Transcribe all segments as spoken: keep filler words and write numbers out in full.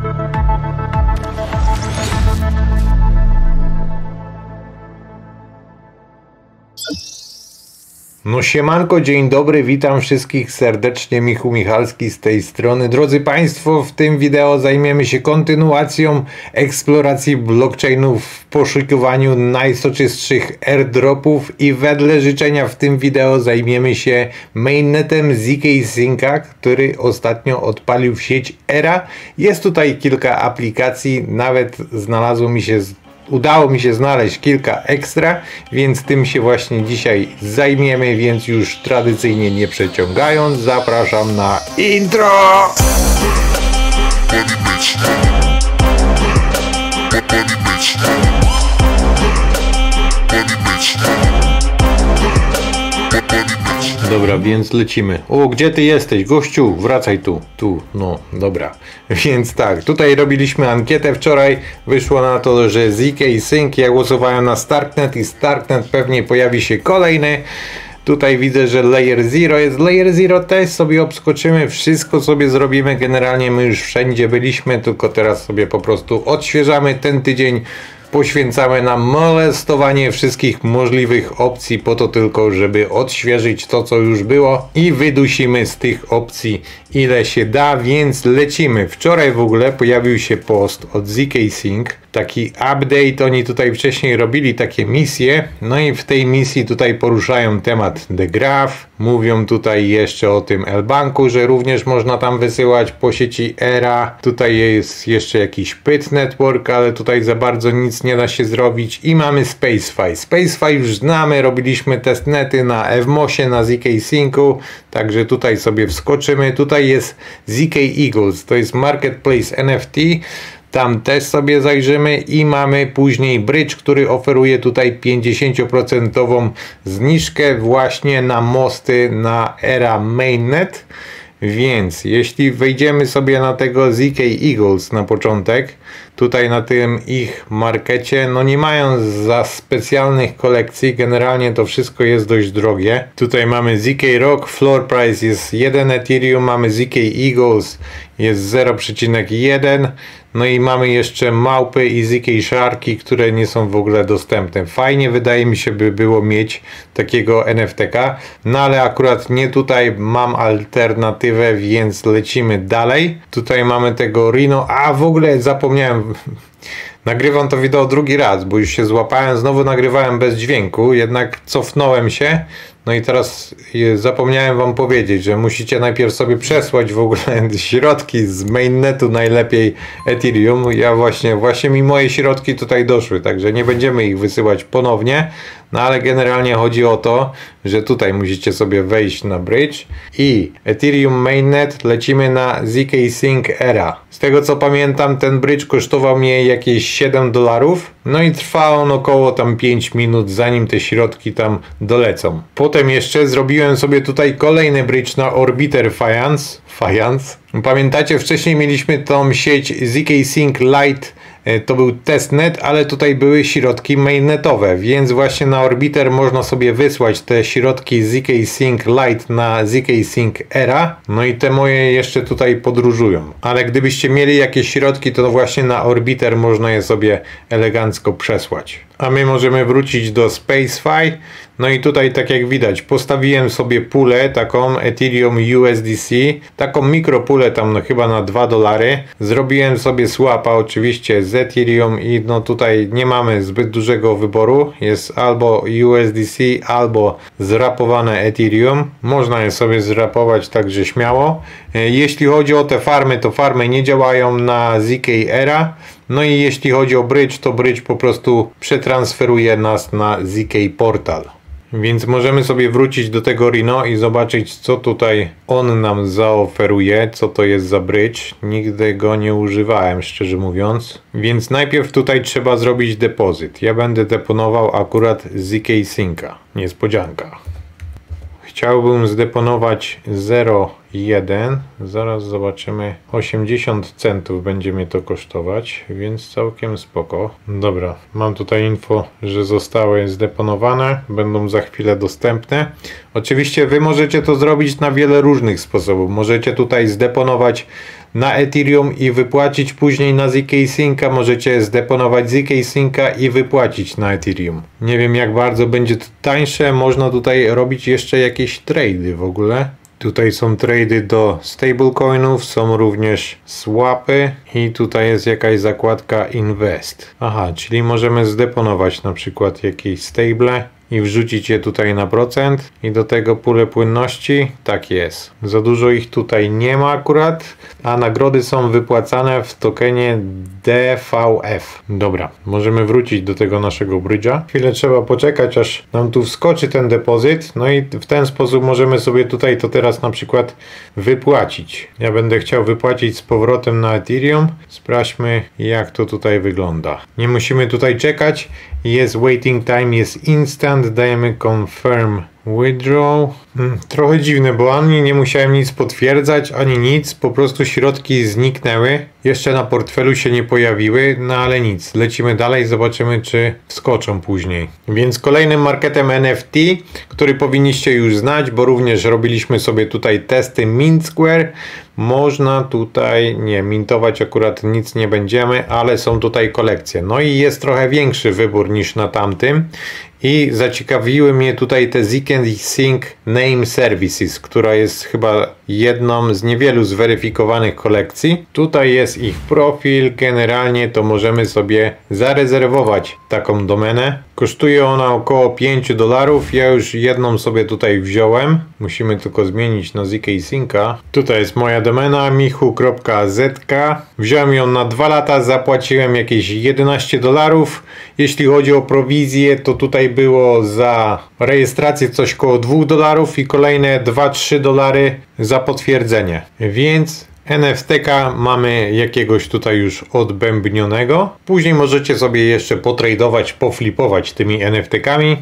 No siemanko, dzień dobry, witam wszystkich serdecznie, Michu Michalski z tej strony. Drodzy Państwo, w tym wideo zajmiemy się kontynuacją eksploracji blockchainów w poszukiwaniu najsoczystszych airdropów i wedle życzenia w tym wideo zajmiemy się mainnetem Z K Synca, który ostatnio odpalił w sieć Era. Jest tutaj kilka aplikacji, nawet znalazło mi się Udało mi się znaleźć kilka ekstra, więc tym się właśnie dzisiaj zajmiemy, więc już tradycyjnie nie przeciągając, zapraszam na intro! Dobra, więc lecimy. O, gdzie ty jesteś? Gościu, wracaj tu. Tu, no, dobra. Więc tak, tutaj robiliśmy ankietę wczoraj. Wyszło na to, że Z K Sync, ja głosowałem na Starknet i Starknet pewnie pojawi się kolejny. Tutaj widzę, że Layer Zero jest. Layer Zero też sobie obskoczymy, wszystko sobie zrobimy. Generalnie my już wszędzie byliśmy, tylko teraz sobie po prostu odświeżamy ten tydzień. Poświęcamy na molestowanie wszystkich możliwych opcji po to tylko, żeby odświeżyć to, co już było i wydusimy z tych opcji ile się da, więc lecimy. Wczoraj w ogóle pojawił się post od Z K Sync, taki update, oni tutaj wcześniej robili takie misje, no i w tej misji tutaj poruszają temat The Graph, mówią tutaj jeszcze o tym L-Banku, że również można tam wysyłać po sieci Era, tutaj jest jeszcze jakiś Pyt Network, ale tutaj za bardzo nic nie da się zrobić i mamy SpaceFi. SpaceFi już znamy, robiliśmy testnety na Evmosie, na Z K Syncu, także tutaj sobie wskoczymy. Tutaj jest Z K Eagles, to jest Marketplace N F T, tam też sobie zajrzymy i mamy później Bridge, który oferuje tutaj pięćdziesiąt procent zniżkę właśnie na mosty na Era Mainnet. Więc jeśli wejdziemy sobie na tego Z K Eagles na początek, tutaj na tym ich markecie, no nie mają za specjalnych kolekcji, generalnie to wszystko jest dość drogie. Tutaj mamy Z K Rock, floor price jest jeden Ethereum, mamy Z K Eagles jest zero przecinek jeden, no i mamy jeszcze małpy i Z K Sharki, które nie są w ogóle dostępne. Fajnie wydaje mi się by było mieć takiego N F T ka, no ale akurat nie tutaj, mam alternatywę, więc lecimy dalej. Tutaj mamy tego Rhino, a w ogóle zapomniałem, nagrywam to wideo drugi raz, bo już się złapałem, znowu nagrywałem bez dźwięku, jednak cofnąłem się. No i teraz zapomniałem wam powiedzieć, że musicie najpierw sobie przesłać w ogóle środki z mainnetu, najlepiej Ethereum. Ja właśnie, właśnie mi moje środki tutaj doszły, także nie będziemy ich wysyłać ponownie. No ale generalnie chodzi o to, że tutaj musicie sobie wejść na Bridge i Ethereum Mainnet, lecimy na Z K Sync Era. Z tego co pamiętam, ten Bridge kosztował mnie jakieś siedem dolarów, no i trwa on około tam pięć minut, zanim te środki tam dolecą. Potem jeszcze zrobiłem sobie tutaj kolejny Bridge na Orbiter Finance. Finance. Pamiętacie, wcześniej mieliśmy tą sieć Z K Sync Lite, to był testnet, ale tutaj były środki mainnetowe, więc właśnie na Orbiter można sobie wysłać te środki Z K Sync Lite na Z K Sync Era, no i te moje jeszcze tutaj podróżują, ale gdybyście mieli jakieś środki, to właśnie na Orbiter można je sobie elegancko przesłać. A my możemy wrócić do SpaceFi. No i tutaj tak jak widać, postawiłem sobie pulę taką Ethereum U S D C, taką mikropulę tam no chyba na dwa dolary. Zrobiłem sobie swapa oczywiście z Ethereum i no tutaj nie mamy zbyt dużego wyboru. Jest albo U S D C, albo zrapowane Ethereum. Można je sobie zrapować także śmiało. Jeśli chodzi o te farmy, to farmy nie działają na Z K Era. No i jeśli chodzi o Bridge, to Bridge po prostu przetransferuje nas na Z K Portal. Więc możemy sobie wrócić do tego Rhino i zobaczyć, co tutaj on nam zaoferuje, co to jest za bridge. Nigdy go nie używałem, szczerze mówiąc. Więc najpierw tutaj trzeba zrobić depozyt. Ja będę deponował akurat Z K Synca. Niespodzianka. Chciałbym zdeponować zero jeden. Zaraz zobaczymy. osiemdziesiąt centów będzie mnie to kosztować, więc całkiem spoko. Dobra, mam tutaj info, że zostały zdeponowane. Będą za chwilę dostępne. Oczywiście wy możecie to zrobić na wiele różnych sposobów. Możecie tutaj zdeponować na Ethereum i wypłacić później na Z K Synca. Możecie zdeponować Z K Synca i wypłacić na Ethereum. Nie wiem, jak bardzo będzie to tańsze. Można tutaj robić jeszcze jakieś trady w ogóle. Tutaj są trady do stablecoinów, są również swapy i tutaj jest jakaś zakładka invest. Aha, czyli możemy zdeponować na przykład jakieś stable i wrzucić je tutaj na procent i do tego pulę płynności. Tak jest. Za dużo ich tutaj nie ma akurat, a nagrody są wypłacane w tokenie D V F. Dobra, możemy wrócić do tego naszego bridge'a. Chwilę trzeba poczekać, aż nam tu wskoczy ten depozyt, no i w ten sposób możemy sobie tutaj to teraz na przykład wypłacić. Ja będę chciał wypłacić z powrotem na Ethereum. Sprawdźmy, jak to tutaj wygląda. Nie musimy tutaj czekać. Jest waiting time, jest instant, dajemy confirm withdraw. Hmm, trochę dziwne, bo ani nie musiałem nic potwierdzać, ani nic, po prostu środki zniknęły. Jeszcze na portfelu się nie pojawiły, no ale nic. Lecimy dalej, zobaczymy, czy wskoczą później. Więc kolejnym marketem N F T, który powinniście już znać, bo również robiliśmy sobie tutaj testy Mint Square. Można tutaj, nie, mintować akurat nic nie będziemy, ale są tutaj kolekcje. No i jest trochę większy wybór niż na tamtym. I zaciekawiły mnie tutaj te Z K Sync Name Services, która jest chyba jedną z niewielu zweryfikowanych kolekcji. Tutaj jest ich profil, generalnie to możemy sobie zarezerwować taką domenę. Kosztuje ona około pięć dolarów, ja już jedną sobie tutaj wziąłem. Musimy tylko zmienić na Z K Synca. Tutaj jest moja domena michu kropka z k. Wziąłem ją na dwa lata, zapłaciłem jakieś jedenaście dolarów. Jeśli chodzi o prowizję, to tutaj było za rejestrację coś koło dwa dolarów i kolejne dwa trzy dolary za potwierdzenie. Więc N F T ka mamy jakiegoś tutaj już odbębnionego. Później możecie sobie jeszcze potradować, poflipować tymi N F T kami.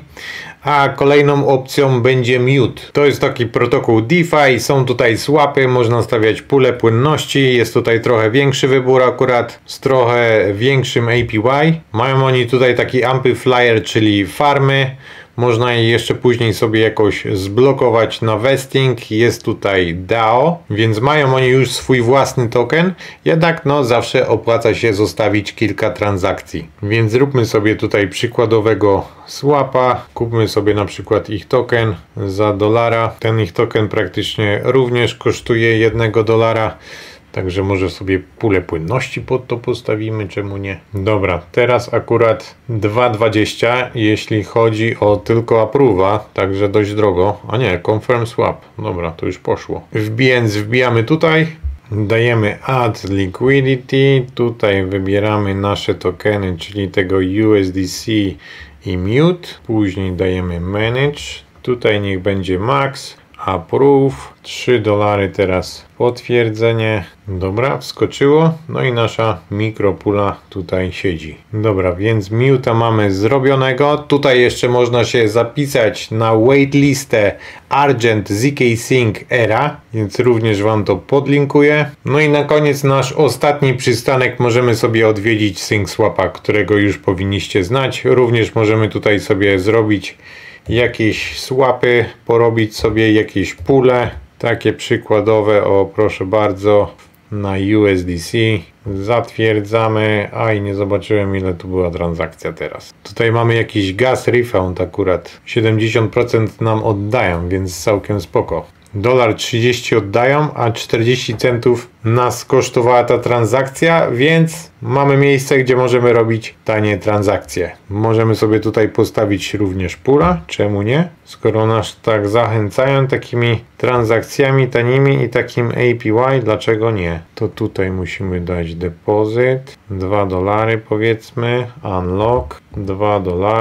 A kolejną opcją będzie Mute. To jest taki protokół DeFi, są tutaj swapy, można stawiać pulę płynności, jest tutaj trochę większy wybór akurat, z trochę większym A P Y. Mają oni tutaj taki amplifier, czyli farmy. Można je jeszcze później sobie jakoś zblokować na vesting. Jest tutaj D A O, więc mają oni już swój własny token. Jednak no zawsze opłaca się zostawić kilka transakcji. Więc zróbmy sobie tutaj przykładowego swapa. Kupmy sobie na przykład ich token za dolara. Ten ich token praktycznie również kosztuje jednego dolara. Także może sobie pulę płynności pod to postawimy, czemu nie? Dobra, teraz akurat dwa dwadzieścia, jeśli chodzi o tylko approve'a, także dość drogo. A nie, confirm swap. Dobra, to już poszło. Wbijając, wbijamy tutaj. Dajemy add liquidity. Tutaj wybieramy nasze tokeny, czyli tego U S D C i Mute. Później dajemy manage. Tutaj niech będzie max. Approve. trzy dolary teraz potwierdzenie. Dobra, wskoczyło. No i nasza mikropula tutaj siedzi. Dobra, więc Mute'a mamy zrobionego. Tutaj jeszcze można się zapisać na waitlistę Argent Z K Sync Era, więc również wam to podlinkuję. No i na koniec nasz ostatni przystanek możemy sobie odwiedzić SyncSwapa, którego już powinniście znać. Również możemy tutaj sobie zrobić jakieś swapy, porobić sobie jakieś pule, takie przykładowe, o proszę bardzo, na U S D C. Zatwierdzamy, a i nie zobaczyłem, ile tu była transakcja teraz. Tutaj mamy jakiś gas refund akurat, siedemdziesiąt procent nam oddają, więc całkiem spoko. Dolar trzydzieści oddają, a czterdzieści centów nas kosztowała ta transakcja, więc mamy miejsce, gdzie możemy robić tanie transakcje. Możemy sobie tutaj postawić również pula, czemu nie? Skoro nas tak zachęcają takimi transakcjami tanimi i takim A P Y, dlaczego nie? To tutaj musimy dać depozyt, dwa dolary powiedzmy, unlock, dwa dolary.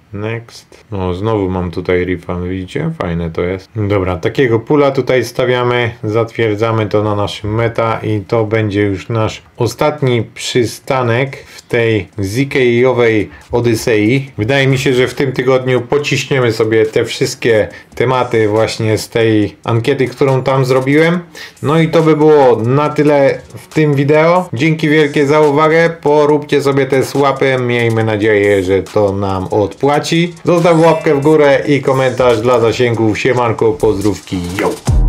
Next. No, znowu mam tutaj refund, widzicie? Fajne to jest. Dobra, takiego pula tutaj stawiamy, zatwierdzamy to na naszym meta i to będzie już nasz ostatni przystanek w tej Z K owej Odysei. Wydaje mi się, że w tym tygodniu pociśniemy sobie te wszystkie tematy właśnie z tej ankiety, którą tam zrobiłem. No i to by było na tyle w tym wideo. Dzięki wielkie za uwagę. Poróbcie sobie te łapy. Miejmy nadzieję, że to nam odpłaci. Zostaw łapkę w górę i komentarz dla zasięgów. Siemanko, pozdrówki, yo!